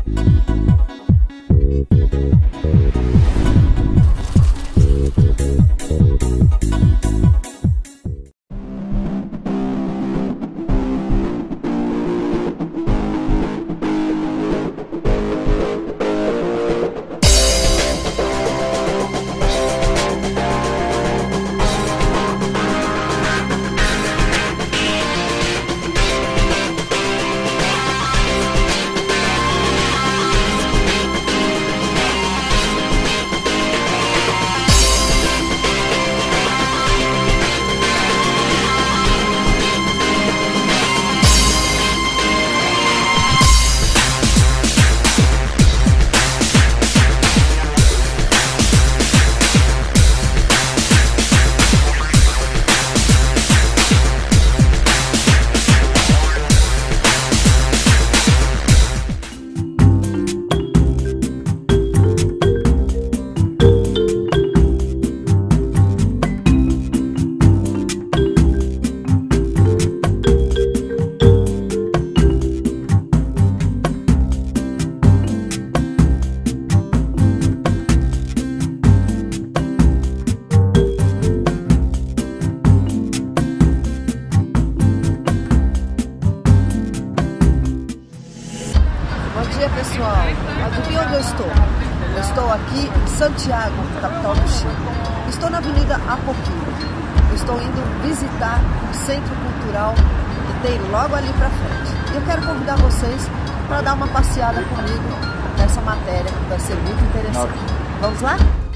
Pessoal, adivinha onde eu estou? Eu estou aqui em Santiago, capital do Chile. Estou na Avenida Apoquindo. Estou indo visitar o Centro Cultural que tem logo ali pra frente. E eu quero convidar vocês para dar uma passeada comigo nessa matéria, que vai ser muito interessante. Vamos lá?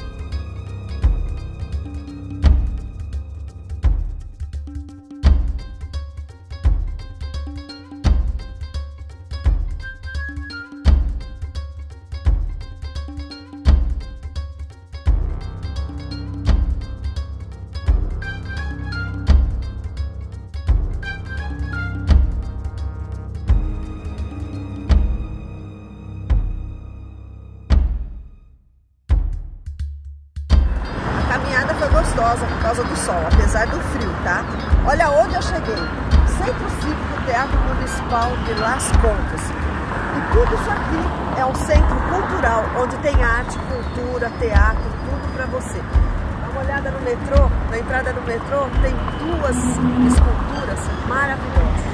Foi gostosa por causa do sol, apesar do frio, tá? Olha onde eu cheguei. Centro Cívico Teatro Municipal de Las Contas. E tudo isso aqui é um centro cultural, onde tem arte, cultura, teatro, tudo pra você. Dá uma olhada no metrô, na entrada do metrô, tem duas esculturas maravilhosas.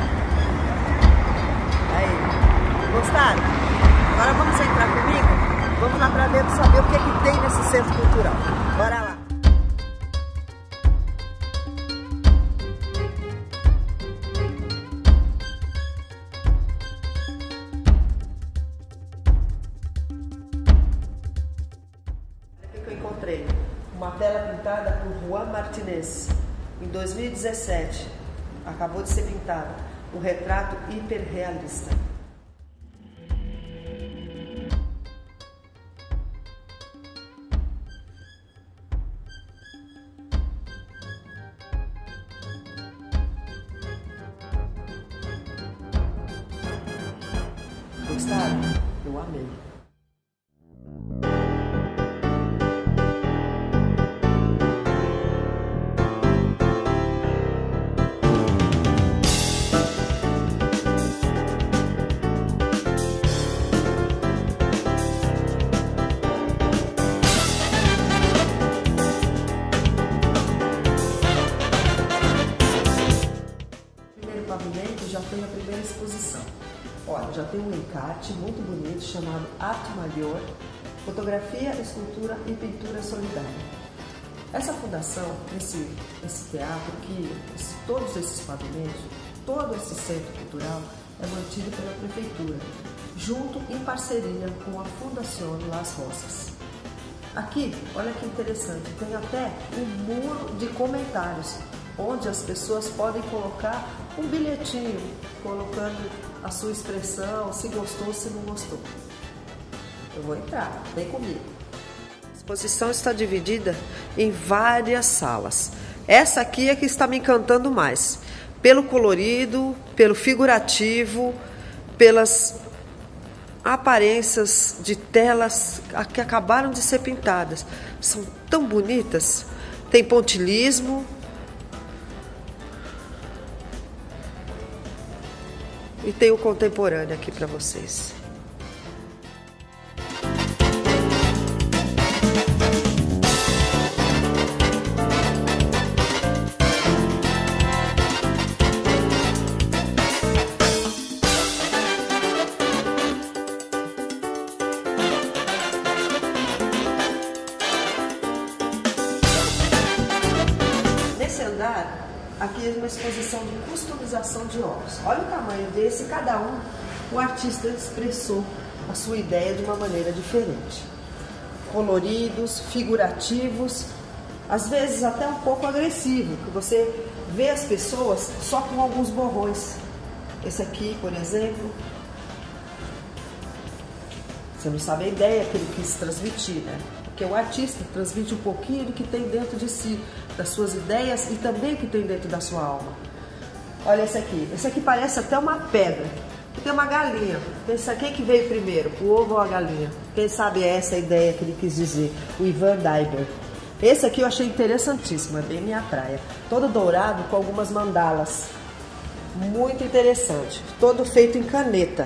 Aí, gostaram? Agora vamos entrar comigo? Vamos lá pra dentro saber o que tem nesse centro cultural. Bora lá! Encontrei uma tela pintada por Juan Martinez em 2017. Acabou de ser pintada. Um retrato hiperrealista. Gostaram? Eu amei. Já tem a primeira exposição. Olha, já tem um encarte muito bonito chamado Arte Maior, Fotografia, Escultura e Pintura Solidária. Essa fundação, esse teatro, todos esses pavimentos, todo esse centro cultural é mantido pela prefeitura, junto em parceria com a Fundação Las Rosas. Aqui, olha que interessante, tem até um muro de comentários, onde as pessoas podem colocar um bilhetinho, colocando a sua expressão, se gostou, se não gostou. Eu vou entrar, vem comigo. A exposição está dividida em várias salas. Essa aqui é que está me encantando mais, pelo colorido, pelo figurativo, pelas aparências de telas que acabaram de ser pintadas. São tão bonitas. Tem pontilhismo. E tem o contemporâneo aqui para vocês. exposição de customização de óculos. Olha o tamanho desse, cada um o artista expressou a sua ideia de uma maneira diferente. Coloridos, figurativos, às vezes até um pouco agressivo, que você vê as pessoas só com alguns borrões. Esse aqui, por exemplo, você não sabe a ideia que ele quis transmitir, né? Porque o artista transmite um pouquinho do que tem dentro de si, das suas ideias e também o que tem dentro da sua alma. Olha esse aqui. Esse aqui parece até uma pedra. Tem uma galinha. Pensa, quem que veio primeiro, o ovo ou a galinha? Quem sabe é essa a ideia que ele quis dizer, o Ivan Daiber. Esse aqui eu achei interessantíssimo, é bem minha praia. Todo dourado com algumas mandalas. Muito interessante. Todo feito em caneta.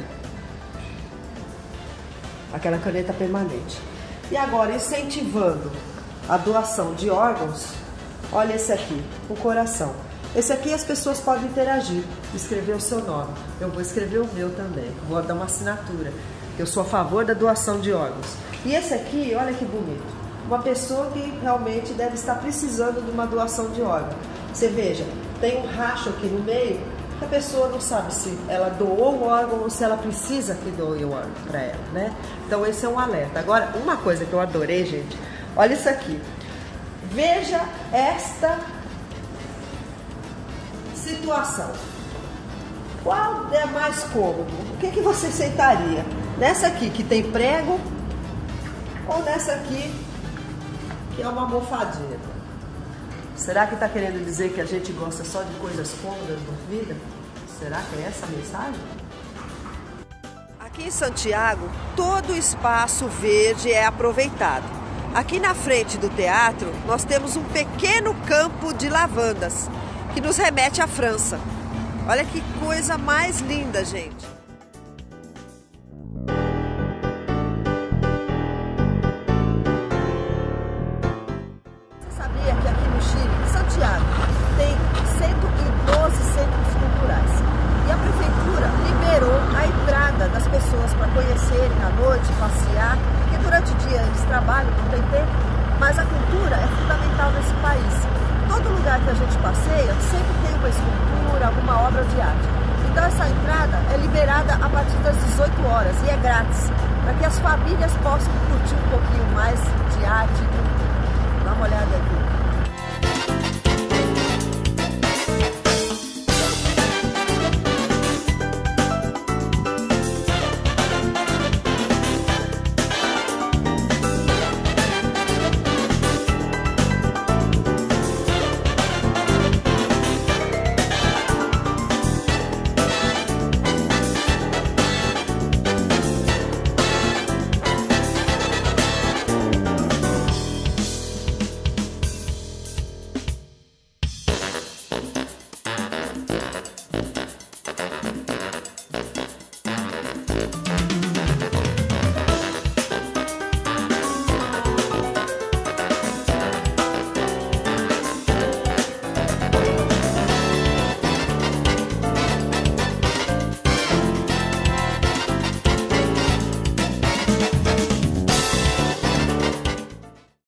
Aquela caneta permanente. E agora, incentivando a doação de órgãos, olha esse aqui, o coração. Esse aqui as pessoas podem interagir, escrever o seu nome. Eu vou escrever o meu também, vou dar uma assinatura. Eu sou a favor da doação de órgãos. E esse aqui, olha que bonito. Uma pessoa que realmente deve estar precisando de uma doação de órgão. Você veja, tem um racho aqui no meio, que a pessoa não sabe se ela doou o órgão ou se ela precisa que doe o órgão para ela, né? Então esse é um alerta. Agora, uma coisa que eu adorei, gente, olha isso aqui. Veja esta situação. Qual é mais cômodo? O que você sentaria? Nessa aqui que tem prego ou nessa aqui que é uma almofadinha? Será que está querendo dizer que a gente gosta só de coisas cômodas na vida? Será que é essa a mensagem? Aqui em Santiago, todo o espaço verde é aproveitado. Aqui na frente do teatro, nós temos um pequeno campo de lavandas, que nos remete à França. Olha que coisa mais linda, gente! Você sabia que aqui no Chile, em Santiago, tem 112 centros culturais? E a prefeitura liberou a entrada das pessoas para conhecerem à noite, passear, porque durante o dia eles trabalham, não tem tempo, mas a cultura é fundamental nesse país. Todo lugar que a gente passeia sempre tem uma escultura, alguma obra de arte. Então essa entrada é liberada a partir das 18 horas e é grátis, para que as famílias possam curtir um pouquinho mais de arte e cultura. Dá uma olhada aqui.